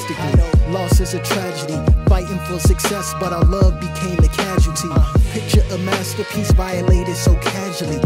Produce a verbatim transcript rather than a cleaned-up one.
drastically. Loss is a tragedy, fighting for success, but our love became a casualty. Picture a masterpiece violated so casually.